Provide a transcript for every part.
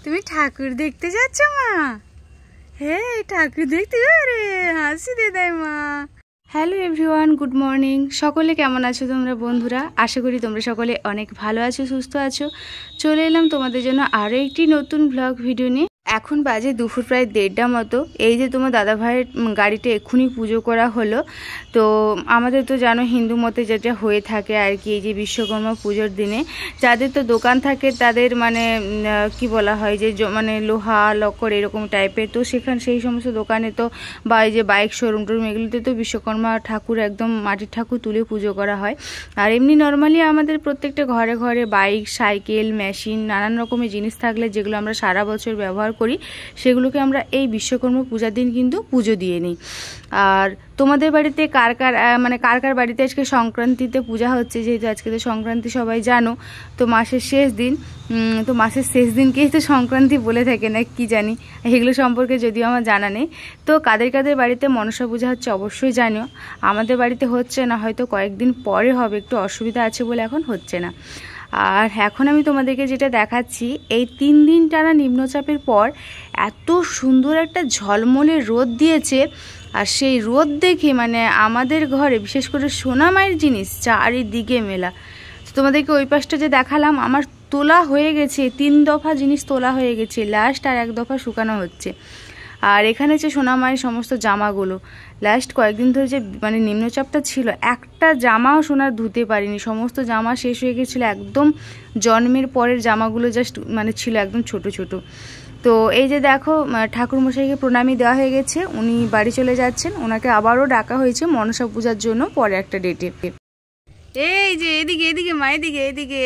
তুমি ঠাকুর দেখতে যাচ্ছ মা? হ্যাঁ ঠাকুর দেখতে রে হাসি দে দেয় মা। Hello everyone, good morning. সকলে কেমন আছো তোমরা বন্ধুরা? আশা করি তোমরা সকলে অনেক ভালো আছো, সুস্থ আছো। চলে এলাম তোমাদের জন্য আরও একটি নতুন ব্লগ ভিডিও নিয়ে। এখন বাজে দুপুর প্রায় 1:30 মতো। এই যে তোমার দাদা ভাইয়ের গাড়িতে এক্ষুনি পুজো করা হলো। তো আমাদের তো জানো হিন্দু মতে যেটা হয়ে থাকে আর কি, এই যে বিশ্বকর্মা পুজোর দিনে যাদের তো দোকান থাকে তাদের মানে কি বলা হয় যে মানে লোহা লক্কর এরকম টাইপের, তো সেই সমস্ত দোকানে তো বা এই যে বাইক শোরুম টোরুম এগুলোতে তো বিশ্বকর্মা ঠাকুর একদম মাটির ঠাকুর তুলে পুজো করা হয়। আর এমনি নর্মালি আমাদের প্রত্যেকটা ঘরে ঘরে বাইক, সাইকেল, মেশিন, নানান রকমের জিনিস থাকলে যেগুলো আমরা সারা বছর ব্যবহার করি সেগুলোকে আমরা এই বিশ্বকর্মা পূজার দিন কিন্তু পুজো দিয়ে নিই। আর তোমাদের বাড়িতে কার কার বাড়িতে আজকে সংক্রান্তিতে পূজা হচ্ছে, যেহেতু আজকে তো সংক্রান্তি সবাই জানো, তো মাসের শেষ দিন, তো মাসের শেষ দিনকেই তো সংক্রান্তি বলে থাকে না কি জানি, এগুলো সম্পর্কে যদিও আমার জানা নেই। তো কাদের কাদের বাড়িতে মনসা পূজা হচ্ছে অবশ্যই জানিও। আমাদের বাড়িতে হচ্ছে না, হয়তো কয়েকদিন পরে হবে, একটু অসুবিধা আছে বলে এখন হচ্ছে না। আর এখন আমি তোমাদেরকে যেটা দেখাচ্ছি, এই 3 দিন টানা নিম্নচাপের পর এত সুন্দর একটা ঝলমলে রোদ দিয়েছে। আর সেই রোদ দেখে মানে আমাদের ঘরে বিশেষ করে সোনা মায়ের জিনিস চারিদিকে মেলা। তো তোমাদেরকে ওই পাশটা যে দেখালাম, আমার তোলা হয়ে গেছে, 3 দফা জিনিস তোলা হয়ে গেছে, লাস্ট আর 1 দফা শুকানো হচ্ছে। আর এখানে হচ্ছে সোনা মায়ের সমস্ত জামাগুলো, লাস্ট কয়েকদিন ধরে যে মানে নিম্নচাপটা ছিল, একটা জামাও সোনার ধুতে পারিনি, সমস্ত জামা শেষ হয়ে গেছিলো, একদম জন্মের পরের জামাগুলো জাস্ট মানে ছিল একদম ছোট ছোট। তো এই যে দেখো ঠাকুরমশাইকে প্রণামী দেওয়া হয়ে গেছে, উনি বাড়ি চলে যাচ্ছেন, ওনাকে আবারও ডাকা হয়েছে মনসা পূজার জন্য পরে একটা ডেটে। এই যে এদিকে এদিকে মা, এদিকে এদিকে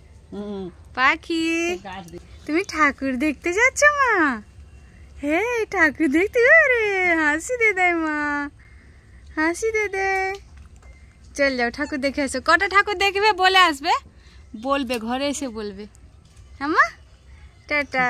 পাখি, তুমি ঠাকুর দেখতে যাচ্ছ মা? হ্যাঁ ঠাকুর দেখতে রে হাসি দে দেয় মা, হাসি দে দে। চল যাও ঠাকুর দেখে আসো। কটা ঠাকুর দেখবে বলে আসবে, বলবে ঘরে এসে বলবে। হ্যাঁ মা, টাটা।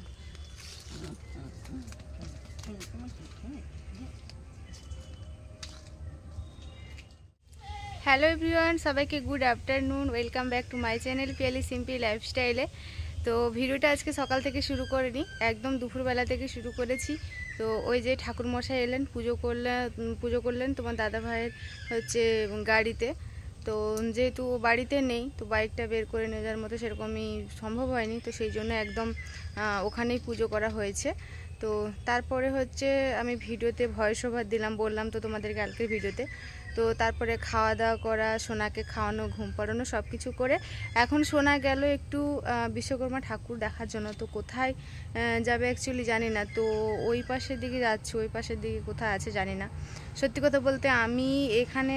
হ্যালো এভরিওয়ান, সবাইকে good afternoon, welcome back to my channel Piyali simple লাইফস্টাইলে। তো ভিডিওটা আজকে সকাল থেকে শুরু করিনি, একদম দুপুরবেলা থেকে শুরু করেছি। তো ওই যে ঠাকুরমশাই এলেন, পুজো করলেন তোমার দাদা ভাইয়ের হচ্ছে গাড়িতে। তো যেহেতু বাড়িতে নেই, তো বাইকটা বের করে নিয়ে যাওয়ার মতো সেরকমই সম্ভব হয়নি, তো সেই জন্য একদম ওখানেই পুজো করা হয়েছে। তো তারপরে হচ্ছে আমি ভিডিওতে ভয়েস ওভার দিলাম, বললাম তো তোমাদের কালকের ভিডিওতে। তো তারপরে খাওয়া দাওয়া করা, সোনাকে খাওয়ানো, ঘুম পাড়ানো, সব কিছু করে এখন সোনা গেল একটু বিশ্বকর্মা ঠাকুর দেখার জন্য। তো কোথায় যাবে অ্যাকচুয়ালি জানি না, তো ওই পাশের দিকে যাচ্ছে, ওই পাশের দিকে কোথায় আছে জানি না। সত্যি কথা বলতে আমি এখানে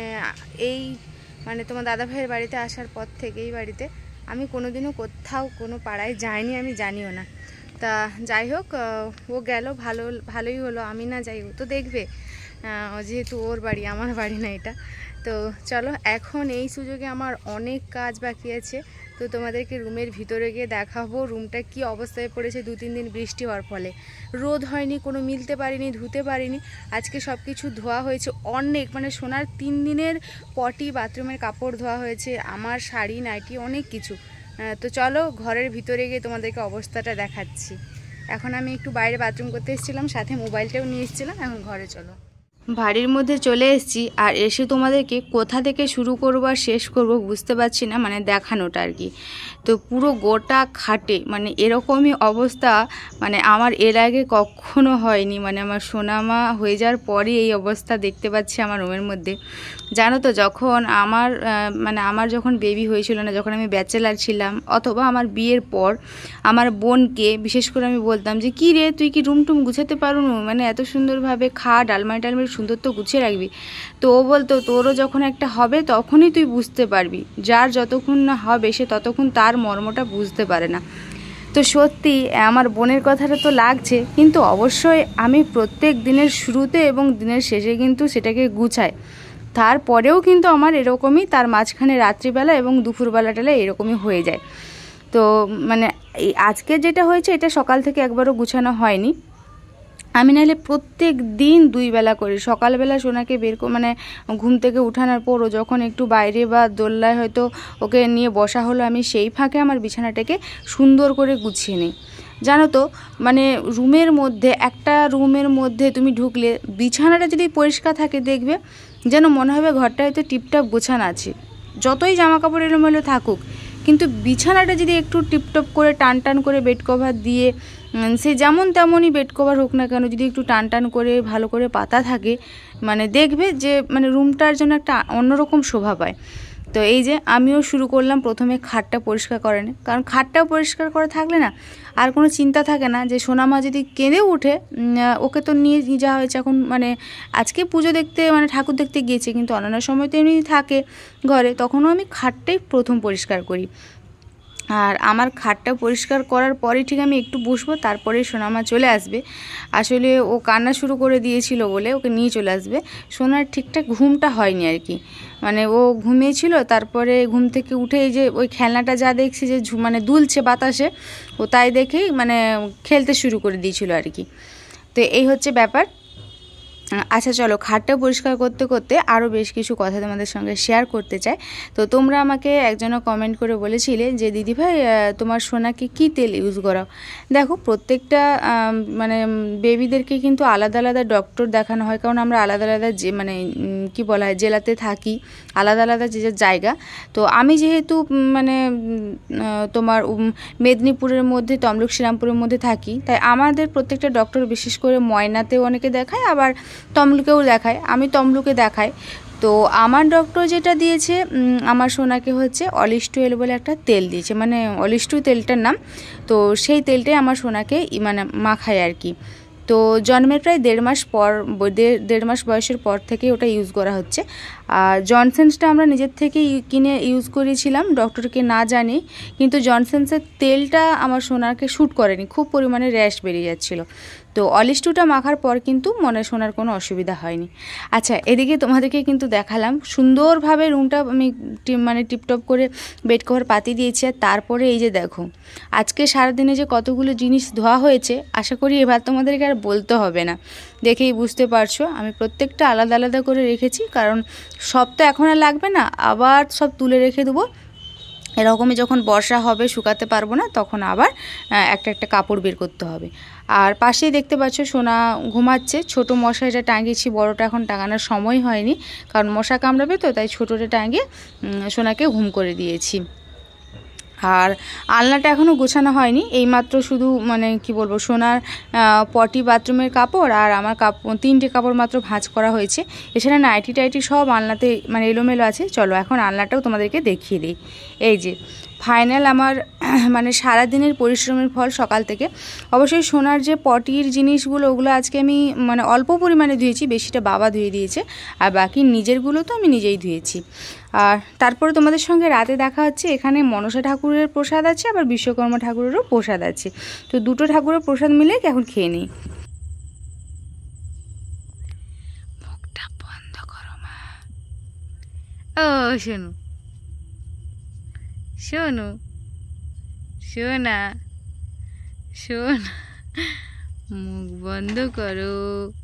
মানে তোমার দাদা ভাইয়ের বাড়িতে আসার পর থেকে এই বাড়িতে আমি কোনোদিনও কোথাও কোনো পাড়ায় যাইনি, আমি জানিও না। তা যাই হোক, ও গেল, ভালোই হলো, আমি না যাই, ও তো দেখবে, যেহেতু ওর বাড়ি, আমার বাড়ি না এটা। তো চলো, এখন এই সুযোগে আমার অনেক কাজ বাকি আছে, তো তোমাদেরকে রুমের ভিতরে গিয়ে দেখাবো রুমটা কি অবস্থায় পড়েছে। 2-3 দিন বৃষ্টি হওয়ার ফলে রোদ হয়নি, কোনো মিলতে পারিনি, ধুতে পারিনি। আজকে সব কিছু ধোয়া হয়েছে অনেক, মানে সোনার 3 দিনের পটি, বাথরুমের কাপড় ধোয়া হয়েছে, আমার শাড়ি, নাইটি, অনেক কিছু। তো চলো ঘরের ভিতরে গিয়ে তোমাদেরকে অবস্থাটা দেখাচ্ছি। এখন আমি একটু বাইরে বাথরুম করতে এসেছিলাম, সাথে মোবাইলটাও নিয়ে এসেছিলাম, এখন ঘরে চলো। বাড়ির মধ্যে চলে এসেছি, আর এসে তোমাদেরকে কোথা থেকে শুরু করবো আর শেষ করব বুঝতে পারছি না, মানে দেখানোটা আর কি। তো পুরো গোটা খাটে মানে এরকমই অবস্থা, মানে আমার এর আগে কখনো হয়নি, মানে আমার সোনামা হয়ে যাওয়ার পরই এই অবস্থা দেখতে পাচ্ছি আমার রুমের মধ্যে। জানো তো যখন আমার যখন বেবি হয়েছিল না, যখন আমি ব্যাচেলার ছিলাম, অথবা আমার বিয়ের পর আমার বোনকে বিশেষ করে আমি বলতাম যে কী রে তুই কি রুম টুম গুছাতে পারো, মানে এত সুন্দরভাবে খাট আলমারি টালমারি সুন্দর তো গুছিয়ে রাখবি। তো ও বলতো তোরও যখন একটা হবে তখনই তুই বুঝতে পারবি, যার যতক্ষণ না হবে সে ততক্ষণ তার মর্মটা বুঝতে পারে না। তো সত্যি আমার বোনের কথাটা তো লাগছে, কিন্তু অবশ্যই আমি প্রত্যেক দিনের শুরুতে এবং দিনের শেষে কিন্তু সেটাকে গুছাই। তারপরেও কিন্তু আমার এরকমই, তার মাঝখানে রাত্রিবেলা এবং দুপুরবেলাটালে এরকমই হয়ে যায়। তো মানে আজকে যেটা হয়েছে এটা সকাল থেকে একবারও গুছানো হয়নি, আমি নাহলে প্রত্যেক দিন 2 বেলা করি। সকালবেলা সোনাকে বের মানে ঘুম থেকে উঠানোর পর ও যখন একটু বাইরে বা দোলনায় হয়তো ওকে নিয়ে বসা হলো, আমি সেই ফাঁকে আমার বিছানাটাকে সুন্দর করে গুছিয়ে নিই। জানো তো মানে রুমের মধ্যে, একটা রুমের মধ্যে তুমি ঢুকলে বিছানাটা যদি পরিষ্কার থাকে দেখবে যেন মনে হবে ঘরটা হয়তো টিপটাপ গোছানো আছে। যতই জামা কাপড় এলোমেলো থাকুক, কিন্তু বিছানাটা যদি একটু টিপটপ করে টান টান করে বেড কভার দিয়ে, সে যেমন তেমনই বেড কভার হোক না কেন, যদি একটু টান টান করে ভালো করে পাতা থাকে, মানে দেখবে যে মানে রুমটার জন্য একটা অন্যরকম শোভা পায়। তো এই যে আমিও শুরু করলাম প্রথমে খাটটা পরিষ্কার করে নি, কারণ খাটটা পরিষ্কার করে থাকলে না আর কোনো চিন্তা থাকে না যে সোনামা যদি কেঁদে উঠে, ওকে তো নিয়ে যাওয়া হয়েছে এখন, মানে আজকে পুজো দেখতে মানে ঠাকুর দেখতে গিয়েছে, কিন্তু অন্যান্য সময় তো এমনি থাকে ঘরে, তখনও আমি খাটটাই প্রথম পরিষ্কার করি। আর আমার খাটটা পরিষ্কার করার পরে ঠিক আমি একটু বসবো, তারপরে সোনামা চলে আসবে। আসলে ও কান্না শুরু করে দিয়েছিল বলে ওকে নিয়ে চলে আসবে। সোনার ঠিকঠাক ঘুমটা হয়নি আর কি, মানে ও ঘুমিয়েছিল, তারপরে ঘুম থেকে উঠে এই যে ওই খেলনাটা যা দেখছি যে মানে দুলছে বাতাসে, ও তাই দেখেই মানে খেলতে শুরু করে দিয়েছিল আর কি। তো এই হচ্ছে ব্যাপার। আচ্ছা চলো, খাটটা পরিষ্কার করতে করতে আরও বেশ কিছু কথা তোমাদের সঙ্গে শেয়ার করতে চাই। তো তোমরা আমাকে একজনও কমেন্ট করে বলেছিলে যে দিদিভাই তোমার সোনাকে কী তেল ইউজ করাও। দেখো প্রত্যেকটা মানে বেবিদেরকে কিন্তু আলাদা আলাদা ডক্টর দেখানো হয়, কারণ আমরা আলাদা আলাদা যে মানে কি বলা হয় জেলাতে থাকি, আলাদা আলাদা যে জায়গা। তো আমি যেহেতু মানে তোমার মেদিনীপুরের মধ্যে, তমলুক শ্রীরামপুরের মধ্যে থাকি, তাই আমাদের প্রত্যেকটা ডক্টর বিশেষ করে ময়নাতেও অনেকে দেখায়, আবার তমলুকেও দেখায়। আমি তমলুকে দেখাই। তো আমার ডক্টর যেটা দিয়েছে আমার সোনাকে হচ্ছে অলিশ টুয়েল বলে একটা তেল দিয়েছে, মানে অলিশ টু তেলটার নাম। তো সেই তেলটাই আমার সোনাকে মানে মাখায় আর কি। তো জন্মের প্রায় 1.5 মাস পর, 1.5 মাস বয়সের পর থেকে ওটা ইউজ করা হচ্ছে। আর জনসেন্সটা আমরা নিজের থেকেই কিনে ইউজ করেছিলাম ডক্টরকে না জানি, কিন্তু জনসেন্সের তেলটা আমার সোনাকে শ্যুট করেনি, খুব পরিমাণে র্যাশ বেরিয়ে যাচ্ছিলো। তো অলিশ টুটা মাখার পর কিন্তু মনে সোনার কোনো অসুবিধা হয়নি। আচ্ছা এদিকে তোমাদেরকে কিন্তু দেখালাম সুন্দরভাবে রুমটা আমি মানে টিপটপ করে বেড কভার পাতিয়ে দিয়েছি। আর তারপরে এই যে দেখো আজকে সারাদিনে যে কতগুলো জিনিস ধোয়া হয়েছে, আশা করি এবার তোমাদেরকে আর বলতে হবে না, দেখেই বুঝতে পারছো। আমি প্রত্যেকটা আলাদা আলাদা করে রেখেছি, কারণ সব তো এখন আর লাগবে না, আবার সব তুলে রেখে দেবো। এরকমই যখন বর্ষা হবে, শুকাতে পারবো না, তখন আবার একটা একটা কাপড় বের করতে হবে। আর পাশেই দেখতে পাচ্ছ সোনা ঘুমাচ্ছে। ছোট মশাইটা টাঙিয়েছি, বড়টা এখন টাঙানোর সময় হয়নি, কারণ মশা কামড়াবে তো, তাই ছোটোটা টাঙিয়ে সোনাকে ঘুম করে দিয়েছি। আর আলনাটা এখনও গোছানো হয়নি, এইমাত্র শুধু মানে কি বলবো সোনার পটি বাথরুমের কাপড় আর আমার কাপড় 3টে কাপড় মাত্র ভাঁজ করা হয়েছে। এছাড়া নাইটি টাইটি সব আলনাতে মানে এলোমেলো আছে। চলো এখন আলনাটাও তোমাদেরকে দেখিয়ে দিই। এই যে ফাইনাল আমার মানে সারাদিনের পরিশ্রমের ফল সকাল থেকে। অবশ্যই সোনার যে পটির জিনিসগুলো ওগুলো আজকে আমি মানে অল্প পরিমাণে ধুয়েছি, বেশিটা বাবা ধুয়ে দিয়েছে, আর বাকি নিজেরগুলো তো আমি নিজেই ধুয়েছি। আর তারপরে তোমাদের সঙ্গে রাতে দেখা হচ্ছে। এখানে মনসা ঠাকুরের প্রসাদ আছে, আবার বিশ্বকর্মা ঠাকুরেরও প্রসাদ আছে। তো দুটো ঠাকুরের প্রসাদ মিলে এখন খেয়ে নিই। মুখটা বন্ধ করো মা। ও শোনো শোনো শোনা শোনা, মুখ বন্ধ করো,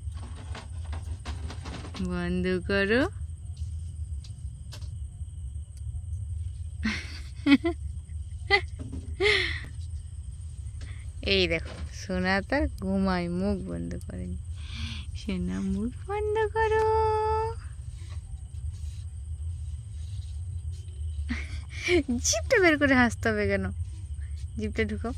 বন্ধ করো। এই দেখো সোনা তার ঘুমায়, মুখ বন্ধ করেনি। সোনা মুখ বন্ধ করো। জিভটা বের করে হাসতে হবে কেন? জিভটা ঢুকাও।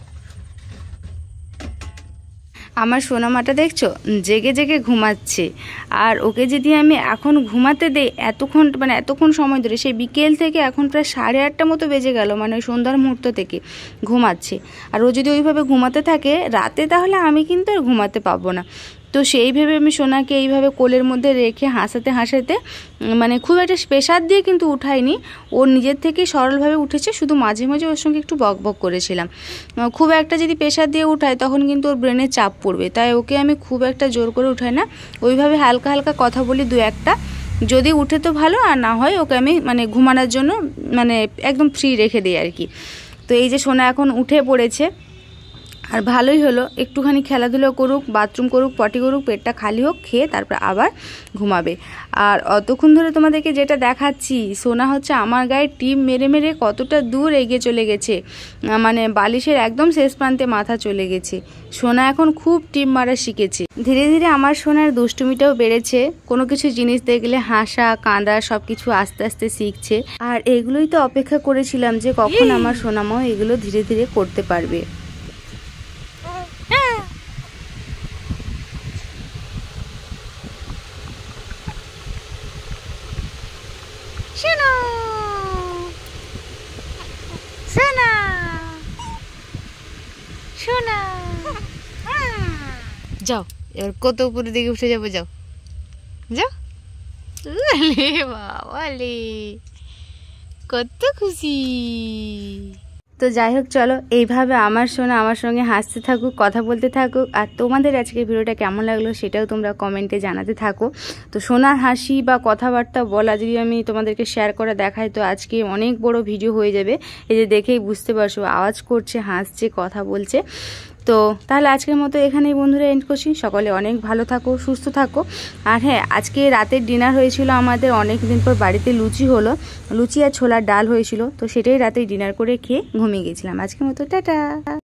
আমার সোনামাটা দেখছো জেগে জেগে ঘুমাচ্ছে, আর ওকে যদি আমি এখন ঘুমাতে দেই এতক্ষণ সময় ধরে, সেই বিকেল থেকে এখন প্রায় 8:30 মতো বেজে গেল, মানে ওই সন্ধ্যার মুহূর্ত থেকে ঘুমাচ্ছে। আর ও যদি ওইভাবে ঘুমাতে থাকে রাতে, তাহলে আমি কিন্তু আর ঘুমাতে পাবো না। তো সেই ভেবে আমি সোনাকে এইভাবে কোলের মধ্যে রেখে হাসাতে হাসাতে, মানে খুব একটা প্রেশার দিয়ে কিন্তু উঠাইনি, ও নিজের থেকেই সরলভাবে উঠেছে। শুধু মাঝে মাঝে ওর সঙ্গে একটু বক বক করেছিলাম। খুব একটা যদি প্রেশার দিয়ে উঠাই তখন কিন্তু ওর ব্রেনে চাপ পড়বে, তাই ওকে আমি খুব একটা জোর করে উঠাই না, ওইভাবে হালকা হালকা কথা বলি 2-1টা। যদি উঠে তো ভালো, আর না হয় ওকে আমি মানে ঘুমানোর জন্য মানে একদম ফ্রি রেখে দিই আর কি। তো এই যে সোনা এখন উঠে পড়েছে। আর ভালোই হলো, একটুখানি খেলাধুলো করুক, বাথরুম করুক, পটি করুক, পেটটা খালি হোক, খেয়ে তারপর আবার ঘুমাবে। আর অতক্ষণ ধরে তোমাদেরকে যেটা দেখাচ্ছি, সোনা হচ্ছে আমার গায়ে টিপ মেরে মেরে কতটা দূর এগিয়ে চলে গেছে, মানে বালিশের একদম শেষ প্রান্তে মাথা চলে গেছে। সোনা এখন খুব টিপ মারা শিখেছে। ধীরে ধীরে আমার সোনার দুষ্টুমিটাও বেড়েছে, কোনো কিছু জিনিস দেখলে হাসা কাঁদা সব কিছু আস্তে আস্তে শিখছে। আর এগুলোই তো অপেক্ষা করেছিলাম যে কখন আমার সোনামাও এগুলো ধীরে ধীরে করতে পারবে। সোনা সোনা সোনা, যাও এবার কত উপরের দিকে উঠে যাবো, যাও যাও। বাবালে কত খুশি। তো যাই হোক, চলো এইভাবে আমার সোনা আমার সঙ্গে হাসতে থাকুক, কথা বলতে থাকুক। আর তোমাদের আজকে ভিডিওটা কেমন লাগলো সেটাও তোমরা কমেন্টে জানাতে থাকো। তো সোনার হাসি বা কথাবার্তা বলা যদি আমি তোমাদেরকে শেয়ার করে দেখাই তো আজকে অনেক বড় ভিডিও হয়ে যাবে। এই যে দেখেই বুঝতে পারছো আওয়াজ করছে, হাসছে, কথা বলছে। তো তাহলে আজকের মতো এখানেই বন্ধুরা এন্ড করছি। সকলে অনেক ভালো থাকো, সুস্থ থাকো। আর হ্যাঁ, আজকে রাতের ডিনার হয়েছিল আমাদের, অনেক দিন পর বাড়িতে লুচি হলো, লুচি আর ছোলার ডাল হয়েছিল। তো সেটাই রাতে ডিনার করে খেয়ে ঘুমিয়ে গেছিলাম। আজকের মতো টাটা।